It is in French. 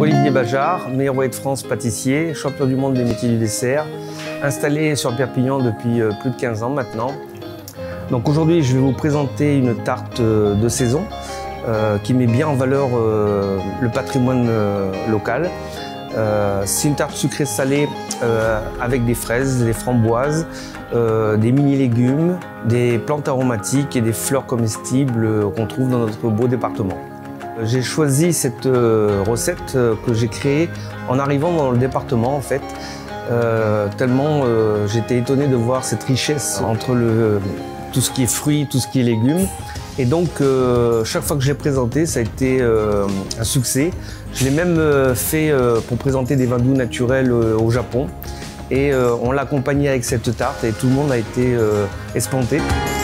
Olivier Bajard, meilleur ouvrier de France pâtissier, champion du monde des métiers du dessert, installé sur Perpignan depuis plus de 15 ans maintenant. Donc aujourd'hui, je vais vous présenter une tarte de saison qui met bien en valeur le patrimoine local. C'est une tarte sucrée salée avec des fraises, des framboises, des mini-légumes, des plantes aromatiques et des fleurs comestibles qu'on trouve dans notre beau département. J'ai choisi cette recette que j'ai créée en arrivant dans le département en fait, tellement j'étais étonné de voir cette richesse entre tout ce qui est fruits, tout ce qui est légumes. Et donc chaque fois que je l'ai présenté, ça a été un succès. Je l'ai même fait pour présenter des vins doux naturels au Japon. Et on l'a accompagné avec cette tarte et tout le monde a été espanté.